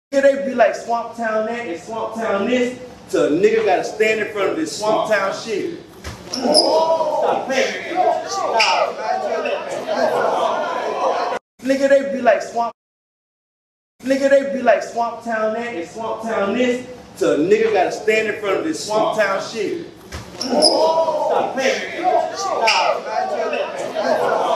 Nigga, they be like Swamp Town that and Swamp Town this, so a nigga gotta stand in front of this Swamp Town shit. Stop playing. Nigga, they be like Swamp. Nigga, they be like Swamp Town that and Swamp Town this, so a nigga gotta stand in front of this Swamp Town shit. Stop playing.